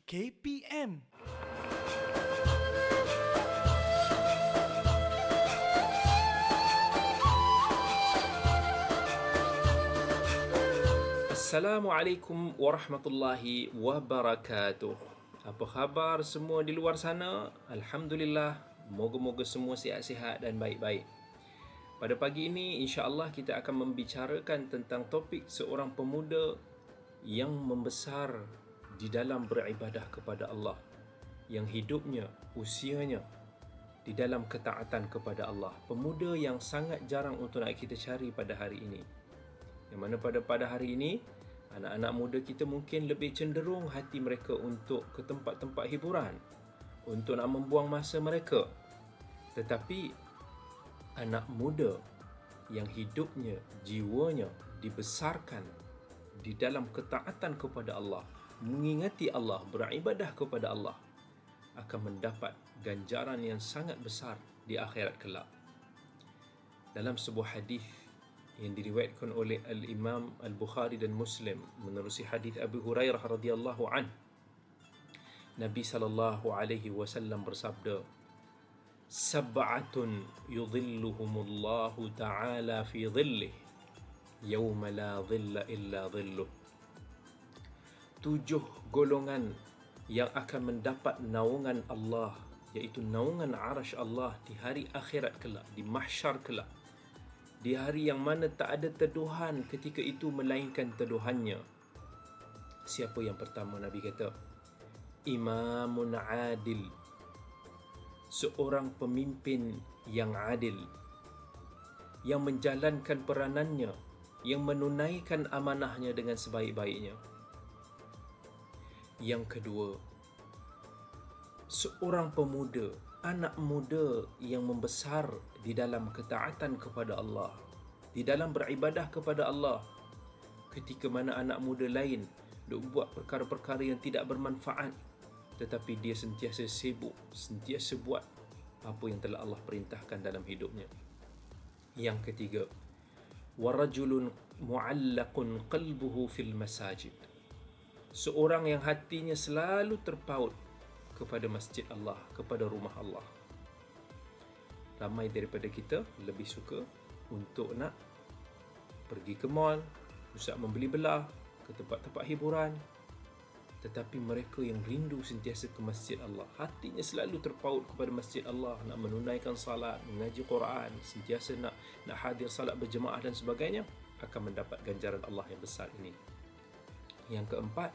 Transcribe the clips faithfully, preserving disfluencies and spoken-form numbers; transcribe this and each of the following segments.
K P M. Assalamualaikum warahmatullahi wabarakatuh. Apa khabar semua di luar sana? Alhamdulillah, moga-moga semua sihat-sihat dan baik-baik. Pada pagi ini, insya-Allah kita akan membicarakan tentang topik seorang pemuda yang membesar di dalam beribadah kepada Allah, yang hidupnya, usianya di dalam ketaatan kepada Allah. Pemuda yang sangat jarang untuk nak kita cari pada hari ini. Yang mana pada pada hari ini, anak-anak muda kita mungkin lebih cenderung hati mereka untuk ke tempat-tempat hiburan, untuk nak membuang masa mereka. Tetapi anak muda yang hidupnya, jiwanya dibesarkan di dalam ketaatan kepada Allah, mengingati Allah, beribadah kepada Allah, akan mendapat ganjaran yang sangat besar di akhirat kelak. Dalam sebuah hadis yang diriwayatkan oleh Al-Imam Al-Bukhari dan Muslim menerusi hadis Abu Hurairah radhiyallahu an, Nabi sallallahu alaihi wasallam bersabda, "Sab'atun yudhilluhumullahu ta'ala fi dhillih yawma la dhilla illa dhilluh." Tujuh golongan yang akan mendapat naungan Allah, iaitu naungan arasy Allah di hari akhirat kelak, di mahsyar kelak, di hari yang mana tak ada teduhan ketika itu melainkan teduhannya. Siapa yang pertama? Nabi kata, imamun adil, seorang pemimpin yang adil, yang menjalankan peranannya, yang menunaikan amanahnya dengan sebaik-baiknya. Yang kedua, seorang pemuda, anak muda yang membesar di dalam ketaatan kepada Allah, di dalam beribadah kepada Allah, ketika mana anak muda lain duk buat perkara-perkara yang tidak bermanfaat, tetapi dia sentiasa sibuk, sentiasa buat apa yang telah Allah perintahkan dalam hidupnya. Yang ketiga, warajulun mu'allaqun qalbuhu fil masajid, seorang yang hatinya selalu terpaut kepada masjid Allah, kepada rumah Allah. Ramai daripada kita lebih suka untuk nak pergi ke mall, pusat membeli belah, ke tempat-tempat hiburan, tetapi mereka yang rindu sentiasa ke masjid Allah, hatinya selalu terpaut kepada masjid Allah, nak menunaikan salat, mengaji Quran, sentiasa nak nak hadir salat berjemaah dan sebagainya, akan mendapat ganjaran Allah yang besar ini. Yang keempat,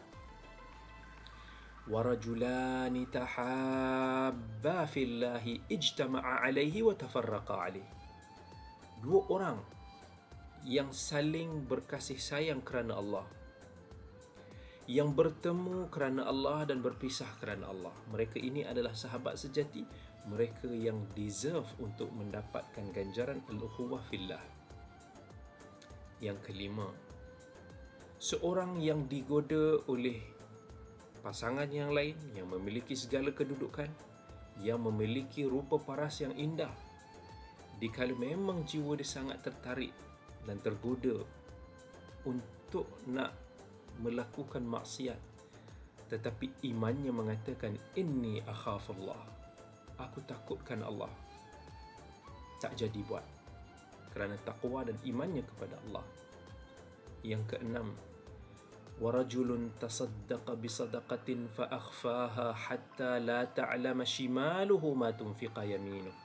warajulani tahabba fillahi ijtama'a alaihi wa tafarraqa alaihi, dua orang yang saling berkasih sayang kerana Allah, yang bertemu kerana Allah dan berpisah kerana Allah. Mereka ini adalah sahabat sejati, mereka yang deserve untuk mendapatkan ganjaran al-ukhuwah fillah. Yang kelima, seorang yang digoda oleh pasangan yang lain, yang memiliki segala kedudukan, yang memiliki rupa paras yang indah, dikala memang jiwa dia sangat tertarik dan tergoda untuk nak melakukan maksiat, tetapi imannya mengatakan, inni akhafullah, aku takutkan Allah, tak jadi buat kerana takwa dan imannya kepada Allah. Yang keenam, warajulun tasaddaqa bisadaqatin fa akhfaha hatta la ta'lama shimaluhu ma tunfiqa yaminuh,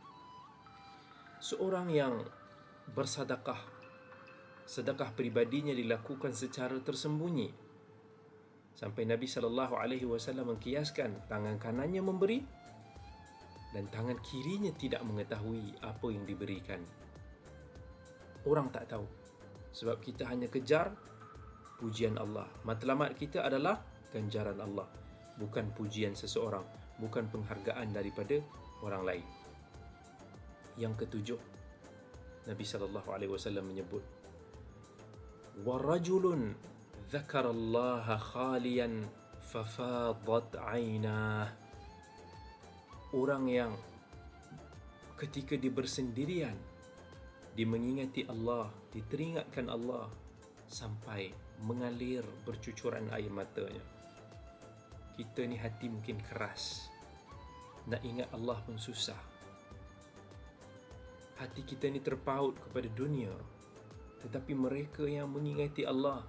seorang yang bersedekah, sedekah peribadinya dilakukan secara tersembunyi, sampai Nabi sallallahu alaihi wasallam mengkiaskan tangan kanannya memberi dan tangan kirinya tidak mengetahui apa yang diberikan. Orang tak tahu, sebab kita hanya kejar pujian Allah. Matlamat kita adalah ganjaran Allah, bukan pujian seseorang, bukan penghargaan daripada orang lain. Yang ketujuh, Nabi sallallahu alaihi wasallam menyebut, warajulun dzakarallaha khaliyan fafadat 'ainah, orang yang ketika dia bersendirian, dia mengingati Allah, diteringatkan Allah sampai mengalir bercucuran air matanya. Kita ni hati mungkin keras, nak ingat Allah pun susah. Hati kita ni terpaut kepada dunia, tetapi mereka yang mengingati Allah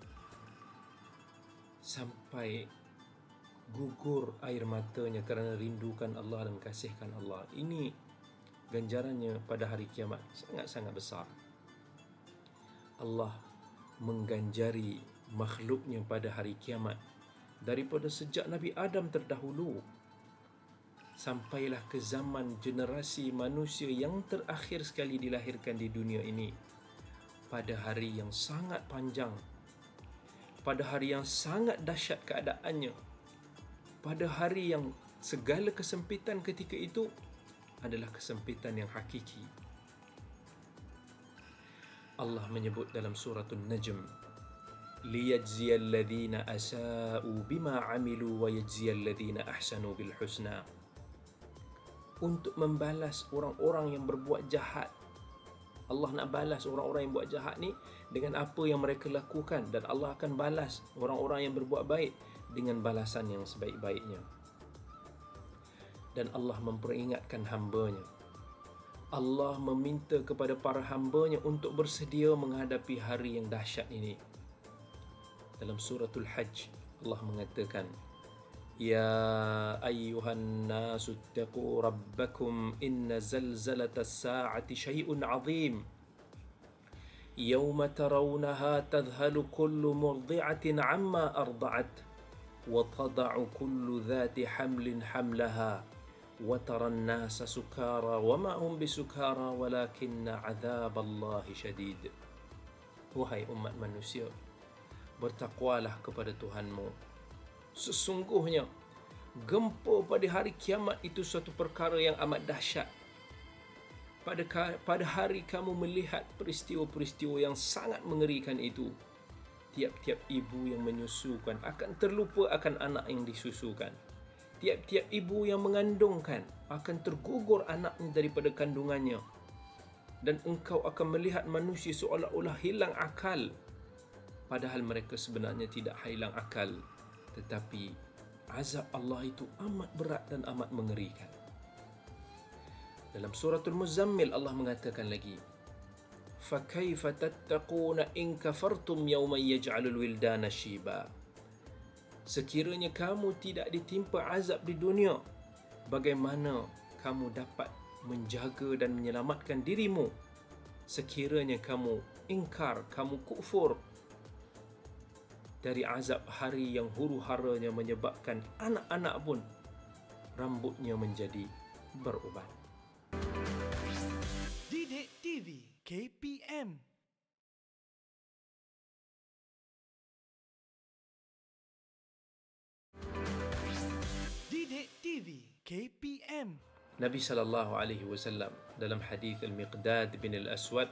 sampai gugur air matanya kerana rindukan Allah dan kasihkan Allah. Ini ganjarannya pada hari kiamat sangat-sangat besar. Allah mengganjari makhluknya pada hari kiamat daripada sejak Nabi Adam terdahulu sampailah ke zaman generasi manusia yang terakhir sekali dilahirkan di dunia ini, pada hari yang sangat panjang, pada hari yang sangat dahsyat keadaannya, pada hari yang segala kesempitan ketika itu adalah kesempitan yang hakiki. Allah menyebut dalam suratul Najm, liyajziyal ladzina asa'u bima 'amilu wa yajziyal ladzina ahsanu bil husna. Untuk membalas orang-orang yang berbuat jahat. Allah nak balas orang-orang yang buat jahat ni dengan apa yang mereka lakukan, dan Allah akan balas orang-orang yang berbuat baik dengan balasan yang sebaik-baiknya. Dan Allah memperingatkan hamba-Nya. Allah meminta kepada para hamba-Nya untuk bersedia menghadapi hari yang dahsyat ini. Dalam suratul Hajj, Allah mengatakan, Ya ayyuhan nasu ittaqu rabbakum inna zalzalatas sa'ati syai'un 'azim. Yawma tarawnaha tadhhalu kullu murdi'atin 'amma arda'at wa tada'u kullu dhati hamlin hamlaha wa taran nasa sukara wa ma hum bisukara walakinna 'adzaballahi syadid. Wahai umat manusia, bertakwalah kepada Tuhanmu. Sesungguhnya gempa pada hari kiamat itu suatu perkara yang amat dahsyat. Pada pada hari kamu melihat peristiwa-peristiwa yang sangat mengerikan itu, tiap-tiap ibu yang menyusukan akan terlupa akan anak yang disusukan. Tiap-tiap ibu yang mengandungkan akan tergugur anaknya daripada kandungannya. Dan engkau akan melihat manusia seolah-olah hilang akal, padahal mereka sebenarnya tidak hilang akal, tetapi azab Allah itu amat berat dan amat mengerikan. Dalam suratul Muzammil Allah mengatakan lagi, فَكَيْفَ تَتَّقُونَ إِنْ كَفَرْتُمْ يَوْمًا يَجْعَلُ الْوِلْدَانَ شِيبًا. Sekiranya kamu tidak ditimpa azab di dunia, bagaimana kamu dapat menjaga dan menyelamatkan dirimu sekiranya kamu ingkar, kamu kufur dari azab hari yang huru-haranya menyebabkan anak-anak pun rambutnya menjadi beruban. Didik T V K P M. Didik T V K P M. Nabi sallallahu alaihi wasallam dalam hadis Al-Miqdad bin Al-Aswad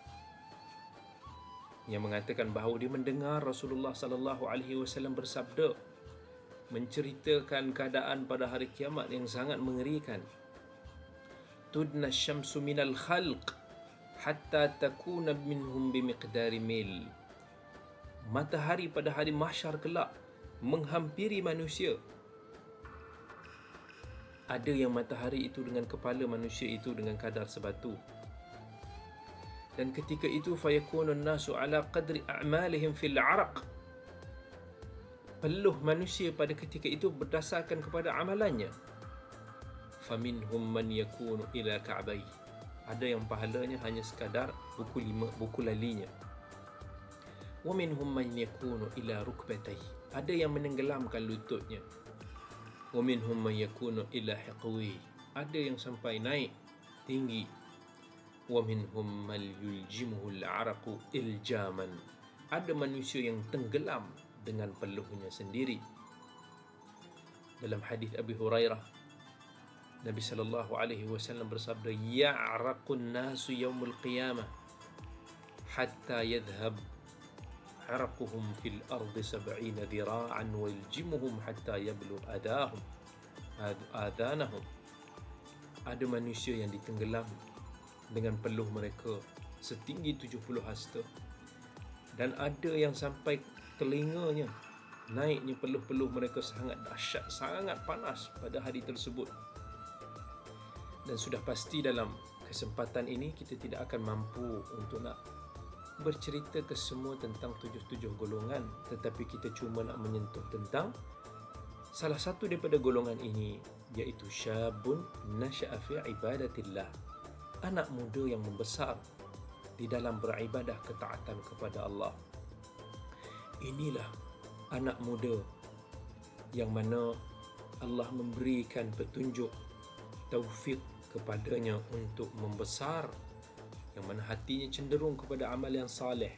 yang mengatakan bahawa dia mendengar Rasulullah sallallahu alaihi wasallam bersabda, menceritakan keadaan pada hari kiamat yang sangat mengerikan. Tudna syamsu minal khalq hatta takuna minhum bimiqdari mil. Matahari pada hari mahsyar kelak menghampiri manusia. Ada yang matahari itu dengan kepala manusia itu dengan kadar sebatu. Dan ketika itu fayakunun nasu ala qadri a'malihim fil 'araq. Peluh manusia pada ketika itu berdasarkan kepada amalannya. Faminhum man yakunu ila ka'bai. Ada yang pahalanya hanya sekadar buku lima, buku lalinya. Wa minhum man yakunu ila rukbatayhi. Ada yang menenggelamkan lututnya. Wa minhum man yakunu ila hiqwi. Ada yang sampai naik tinggi. Wa minhum man yuljimuhu al-'araqu iljaman. Ada manusia yang tenggelam dengan peluhnya sendiri. Dalam hadis Abi Hurairah, Nabi sallallahu alaihi wasallam bersabda, ya'raqun nasu yaumul qiyamah hatta yadhhab 'araquhum fil ardi sab'ina dhira'an wa yuljimuhum hatta yablugh adahum adanahum. Ada manusia yang ditenggelam dengan peluh mereka setinggi tujuh puluh hasta, dan ada yang sampai telinganya naiknya peluh-peluh mereka sangat dahsyat, sangat panas pada hari tersebut. Dan sudah pasti dalam kesempatan ini kita tidak akan mampu untuk nak bercerita ke semua tentang tujuh-tujuh golongan, tetapi kita cuma nak menyentuh tentang salah satu daripada golongan ini, iaitu syabun nasya'a fi ibadatillah, anak muda yang membesar di dalam beribadah ketaatan kepada Allah. Inilah anak muda yang mana Allah memberikan petunjuk, taufik kepadanya untuk membesar, yang mana hatinya cenderung kepada amal yang saleh,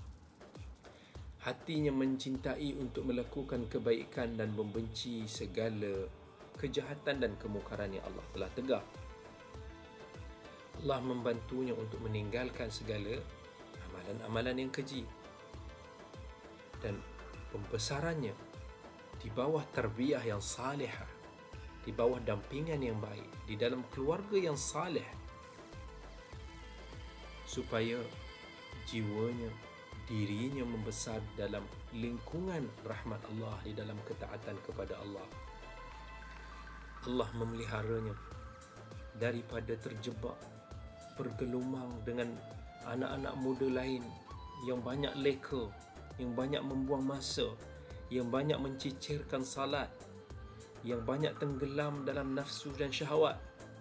hatinya mencintai untuk melakukan kebaikan dan membenci segala kejahatan dan kemukaran yang Allah telah tegak. Allah membantunya untuk meninggalkan segala amalan-amalan yang keji, dan pembesarannya di bawah tarbiyah yang salihah, di bawah dampingan yang baik, di dalam keluarga yang saleh, supaya jiwanya, dirinya membesar dalam lingkungan rahmat Allah, di dalam ketaatan kepada Allah. Allah memeliharanya daripada terjebak, bergelumang dengan anak-anak muda lain yang banyak leka, yang banyak membuang masa, yang banyak mencicirkan salat, yang banyak tenggelam dalam nafsu dan syahwat.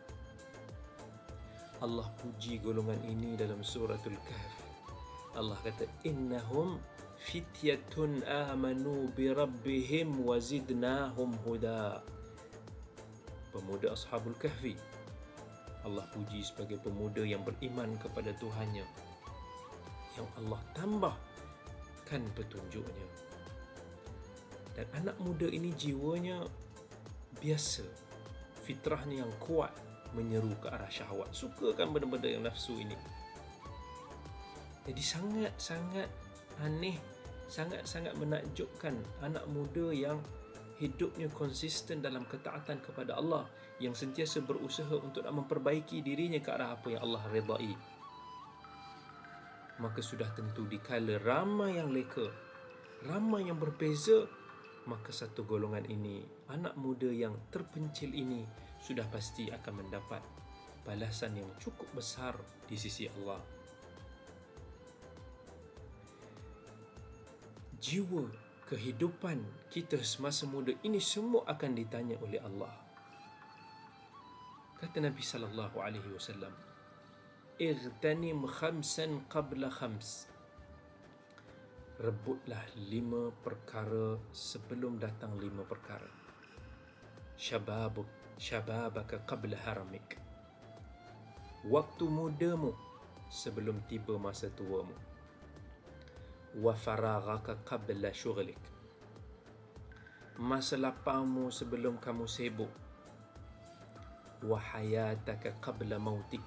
Allah puji golongan ini dalam suratul Kahf. Allah kata, innahum fityatun amanu bi rabbihim wa zidnahum huda. Pemuda Ashabul Kahfi Allah puji sebagai pemuda yang beriman kepada Tuhannya, yang Allah tambahkan petunjuknya. Dan anak muda ini jiwanya biasa, fitrahnya yang kuat, menyeru ke arah syahwat, sukakan benda-benda yang nafsu ini. Jadi sangat-sangat aneh, sangat-sangat menakjubkan anak muda yang hidupnya konsisten dalam ketaatan kepada Allah, yang sentiasa berusaha untuk nak memperbaiki dirinya ke arah apa yang Allah redai. Maka sudah tentu dikala ramai yang leka, ramai yang berbeza, maka satu golongan ini, anak muda yang terpencil ini, sudah pasti akan mendapat balasan yang cukup besar di sisi Allah. Jiwa, kehidupan kita semasa muda ini semua akan ditanya oleh Allah. Kata Nabi sallallahu alaihi wasallam, "Igtanim khamsan qabla khams." Rebutlah lima perkara sebelum datang lima perkara. Syababuk syababaka qabla haramik. Waktu mudamu sebelum tiba masa tuamu. Wa faraghaka qabla syughlik. Masa lapangmu sebelum kamu sibuk. Wa hayataka qabla mautik.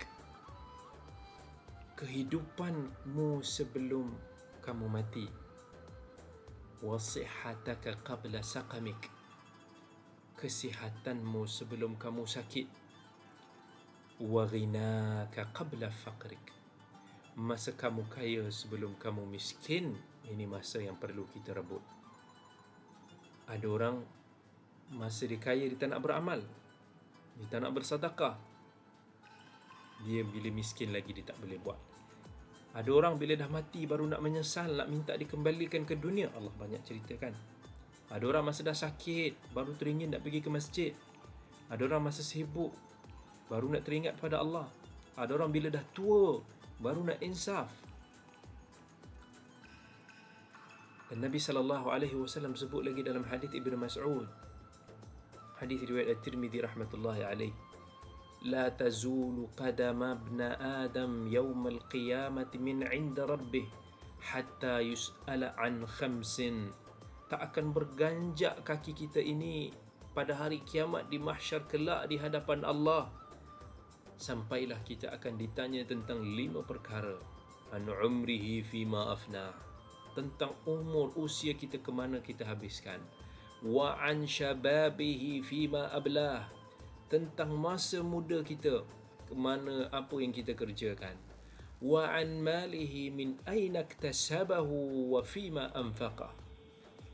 Kehidupanmu sebelum kamu mati. Wa sihhataka qabla saqamik. Kesihatanmu sebelum kamu sakit. Wa ghinaka qabla faqrik. Masa kamu kaya sebelum kamu miskin. Ini masa yang perlu kita rebut. Ada orang masa dia kaya dia tak nak beramal, dia tak nak bersedekah. Dia bila miskin lagi dia tak boleh buat. Ada orang bila dah mati baru nak menyesal, nak minta dikembalikan ke dunia. Allah banyak ceritakan. Ada orang masa dah sakit baru teringin nak pergi ke masjid. Ada orang masa sibuk baru nak teringat pada Allah. Ada orang bila dah tua baru nak insaf. Dan Nabi sallallahu alaihi wasallam sebut lagi dalam hadis Ibnu Mas'ud, hadis riwayat At-Tirmidzi rahmatullahi alaihi, la tazulu qadama ibn Adam yawm al-qiyamati min 'inda rabbih hatta yus'ala an khamsin. Tak akan berganjak kaki kita ini pada hari kiamat di mahsyar kelak di hadapan Allah, sampailah kita akan ditanya tentang lima perkara. An umrihi fima afna, tentang umur usia kita ke mana kita habiskan. Wa an syababihi fima ablah, tentang masa muda kita ke mana apa yang kita kerjakan. Wa an malihi min aina iktasabahu wa fima anfaqah,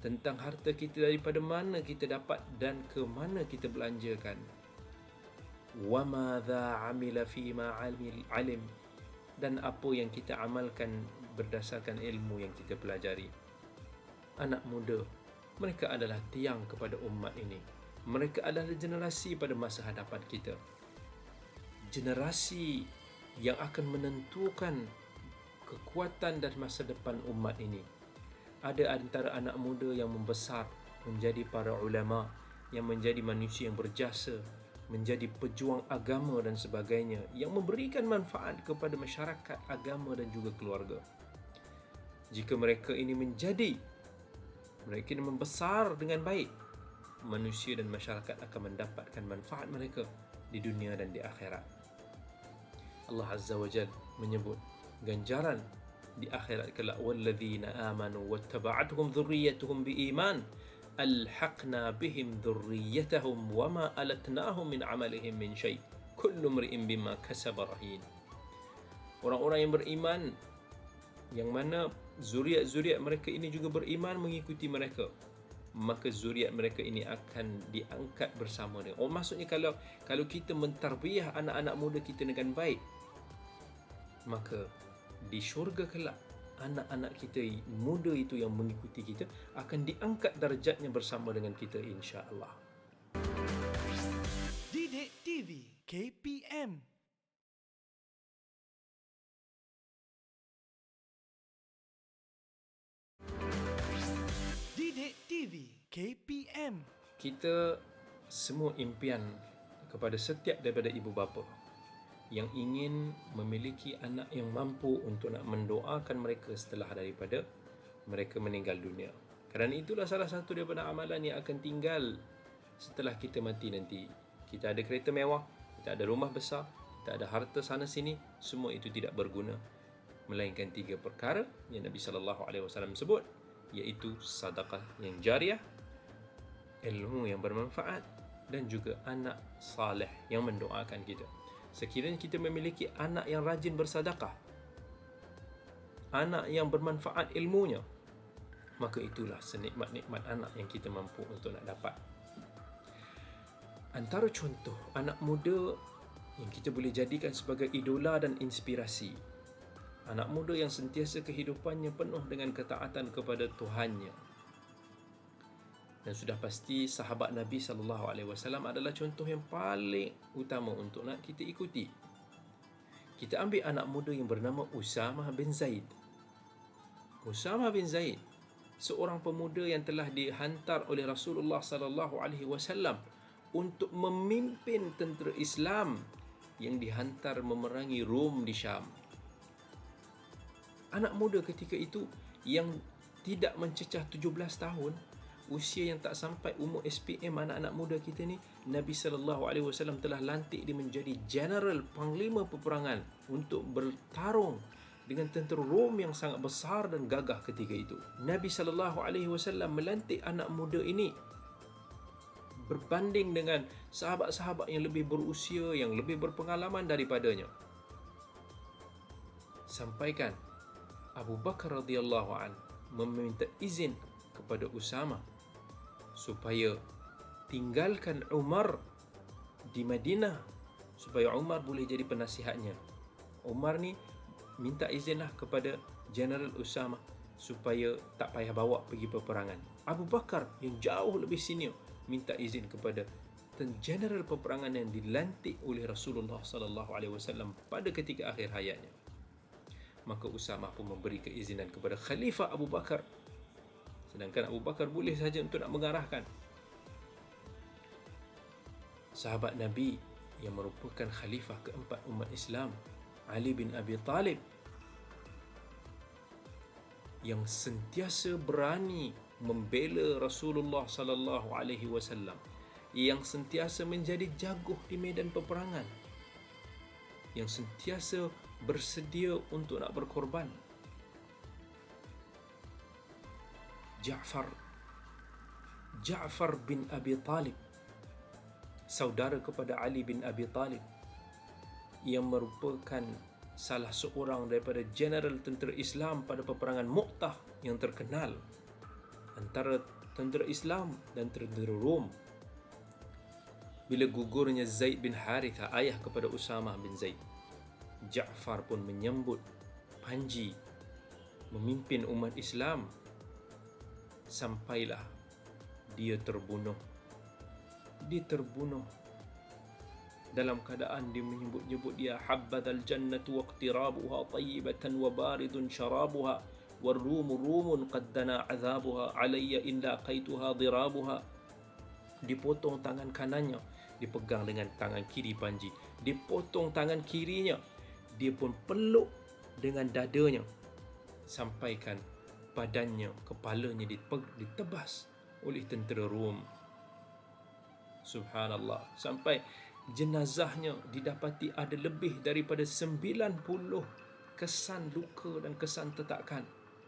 tentang harta kita daripada mana kita dapat dan ke mana kita belanjakan. Wa madza amila fi ma alim, dan apa yang kita amalkan berdasarkan ilmu yang kita pelajari. Anak muda, mereka adalah tiang kepada umat ini. Mereka adalah generasi pada masa hadapan kita. Generasi yang akan menentukan kekuatan dan masa depan umat ini. Ada antara anak muda yang membesar menjadi para ulama, yang menjadi manusia yang berjasa, menjadi pejuang agama dan sebagainya, yang memberikan manfaat kepada masyarakat, agama dan juga keluarga. Jika mereka ini menjadi, mereka ini membesar dengan baik, manusia dan masyarakat akan mendapatkan manfaat mereka di dunia dan di akhirat. Allah Azza wa Jalla menyebut ganjaran di akhirat kelak, walladzina amanu wattaba'atuhum dhurriyyatuhum biiman alhaqna bihim dhurriyyatahum wama alatnahum min amalihim min syai' kullu mri'in bima kasaba rahin. Orang-orang yang beriman, yang mana zuriat-zuriat mereka ini juga beriman mengikuti mereka, maka zuriat mereka ini akan diangkat bersama dengan. Oh, maksudnya kalau kalau kita mentarbiyah anak-anak muda kita dengan baik, maka di syurga kelak anak-anak kita muda itu yang mengikuti kita akan diangkat darjatnya bersama dengan kita, insya-Allah. Didik T V K P M. Didik T V K P M. Kita semua impian kepada setiap daripada ibu bapa yang ingin memiliki anak yang mampu untuk nak mendoakan mereka setelah daripada mereka meninggal dunia. Kerana itulah salah satu daripada amalan yang akan tinggal setelah kita mati nanti. Kita ada kereta mewah, kita ada rumah besar, kita ada harta sana sini, semua itu tidak berguna, melainkan tiga perkara yang Nabi sallallahu alaihi wasallam sebut, iaitu sedekah yang jariah, ilmu yang bermanfaat, dan juga anak saleh yang mendoakan kita. Sekiranya kita memiliki anak yang rajin bersedekah, anak yang bermanfaat ilmunya, maka itulah senikmat-nikmat anak yang kita mampu untuk nak dapat. Antara contoh anak muda yang kita boleh jadikan sebagai idola dan inspirasi, anak muda yang sentiasa kehidupannya penuh dengan ketaatan kepada Tuhannya. Dan sudah pasti sahabat Nabi sallallahu alaihi wasallam adalah contoh yang paling utama untuk nak kita ikuti. Kita ambil anak muda yang bernama Usamah bin Zaid. Usamah bin Zaid, seorang pemuda yang telah dihantar oleh Rasulullah sallallahu alaihi wasallam untuk memimpin tentera Islam yang dihantar memerangi Rom di Syam. Anak muda ketika itu yang tidak mencecah tujuh belas tahun, usia yang tak sampai umur S P M anak-anak muda kita ni, Nabi sallallahu alaihi wasallam telah lantik dia menjadi general panglima peperangan untuk bertarung dengan tentera Rom yang sangat besar dan gagah ketika itu. Nabi sallallahu alaihi wasallam melantik anak muda ini berbanding dengan sahabat-sahabat yang lebih berusia, yang lebih berpengalaman daripadanya. Sampaikan Abu Bakar radhiyallahu an meminta izin kepada Usamah supaya tinggalkan Umar di Madinah, supaya Umar boleh jadi penasihatnya. Umar ni minta izinlah kepada General Usamah supaya tak payah bawa pergi peperangan. Abu Bakar yang jauh lebih senior minta izin kepada General peperangan yang dilantik oleh Rasulullah sallallahu alaihi wasallam pada ketika akhir hayatnya. Maka Usamah pun memberi keizinan kepada Khalifah Abu Bakar, sedangkan Abu Bakar boleh saja untuk nak mengarahkan. Sahabat Nabi yang merupakan khalifah keempat umat Islam, Ali bin Abi Talib, yang sentiasa berani membela Rasulullah sallallahu alaihi wasallam, yang sentiasa menjadi jaguh di medan peperangan, yang sentiasa bersedia untuk nak berkorban. Ja'far Ja'far bin Abi Talib, saudara kepada Ali bin Abi Talib, yang merupakan salah seorang daripada general tentera Islam pada peperangan Mu'tah yang terkenal. antara tentera Islam dan tentera Rom. Bila gugurnya Zaid bin Harithah, ayah kepada Usamah bin Zaid, Ja'far pun menyambut Panji memimpin umat Islam, sampailah dia terbunuh. Dia terbunuh dalam keadaan dia menyebut-nyebut dia habbadal jannatu waqtirabuha tayyibatan wa baridun syarabuha warrumu rumun qad dana azabuha alayya in laqaituha dirabuha. Dipotong tangan kanannya, dipegang dengan tangan kiri Panji. Dipotong tangan kirinya, dia pun peluk dengan dadanya, sampaikan badannya, kepalanya ditebas oleh tentera Rom. Subhanallah, sampai jenazahnya didapati ada lebih daripada sembilan puluh kesan luka dan kesan tetakan.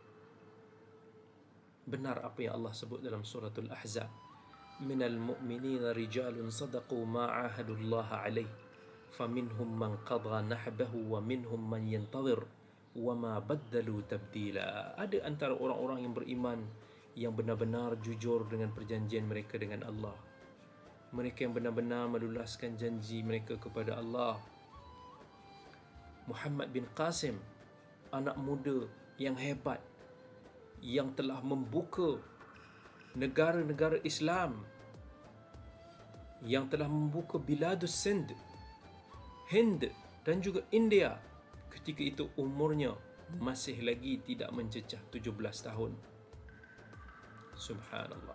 Benar apa yang Allah sebut dalam suratul Ahzab, minal mu'minina rijalun sadaqu ma'ahadullaha alaih faminhum man qadha nahbahu wa minhum man yantazir wa ma baddalu tabdila. Ada antara orang-orang yang beriman yang benar-benar jujur dengan perjanjian mereka dengan Allah. Mereka yang benar-benar meluluskan janji mereka kepada Allah. Muhammad bin Qasim, anak muda yang hebat, yang telah membuka negara-negara Islam, yang telah membuka Biladus Sind, Hind dan juga India. Ketika itu umurnya masih lagi tidak mencecah tujuh belas tahun. Subhanallah.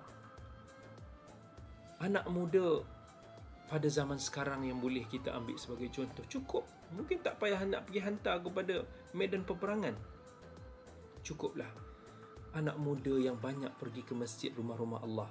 Anak muda pada zaman sekarang yang boleh kita ambil sebagai contoh, cukup. Mungkin tak payah nak pergi hantar kepada medan peperangan. Cukuplah anak muda yang banyak pergi ke masjid, rumah-rumah Allah,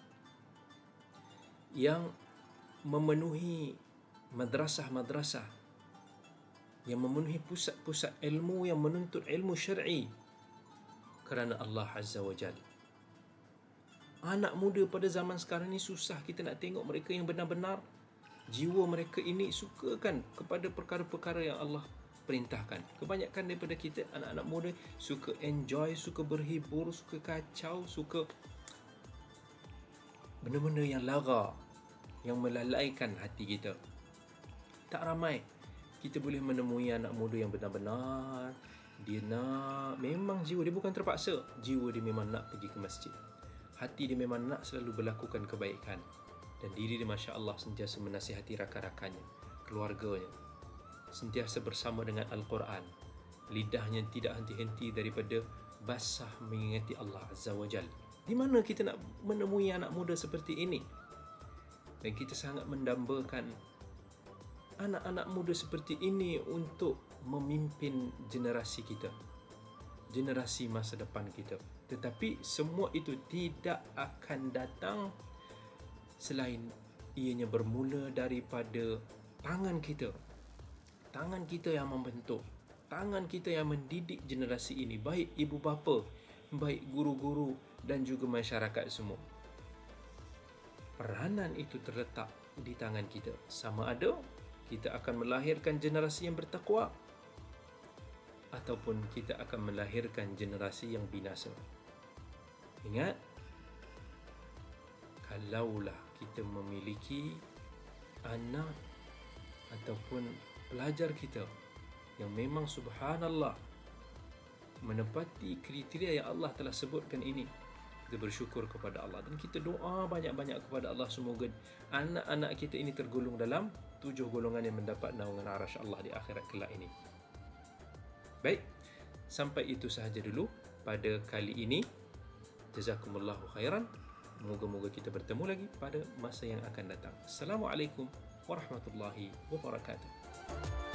yang memenuhi madrasah-madrasah, yang memenuhi pusat-pusat ilmu, yang menuntut ilmu syar'i kerana Allah Azza wa Jalla. Anak muda pada zaman sekarang ni susah kita nak tengok mereka yang benar-benar jiwa mereka ini sukakan kepada perkara-perkara yang Allah perintahkan. Kebanyakan daripada kita anak-anak muda suka enjoy, suka berhibur, suka kacau, suka benda-benda yang lara, yang melalaikan hati kita. Tak ramai kita boleh menemui anak muda yang benar-benar dia nak, memang jiwa dia bukan terpaksa, jiwa dia memang nak pergi ke masjid. Hati dia memang nak selalu berlakukan kebaikan, dan diri dia Masya Allah sentiasa menasihati rakan-rakannya, keluarganya, sentiasa bersama dengan Al-Quran. Lidahnya tidak henti-henti daripada basah mengingati Allah Azza wa Jal. Di mana kita nak menemui anak muda seperti ini? Dan kita sangat mendambakan anak-anak muda seperti ini untuk memimpin generasi kita, generasi masa depan kita. Tetapi semua itu tidak akan datang selain ianya bermula daripada tangan kita. Tangan kita yang membentuk, tangan kita yang mendidik generasi ini, baik ibu bapa, baik guru-guru dan juga masyarakat semua. Peranan itu terletak di tangan kita. Sama ada kita akan melahirkan generasi yang bertakwa ataupun kita akan melahirkan generasi yang binasa. Ingat, kalaulah kita memiliki anak ataupun pelajar kita yang memang subhanallah menepati kriteria yang Allah telah sebutkan ini, kita bersyukur kepada Allah dan kita doa banyak-banyak kepada Allah semoga anak-anak kita ini tergolong dalam tujuh golongan yang mendapat naungan arasy Allah di akhirat kelak ini. Baik, sampai itu sahaja dulu pada kali ini. Jazakumullahu khairan. Moga-moga kita bertemu lagi pada masa yang akan datang. Assalamualaikum warahmatullahi wabarakatuh.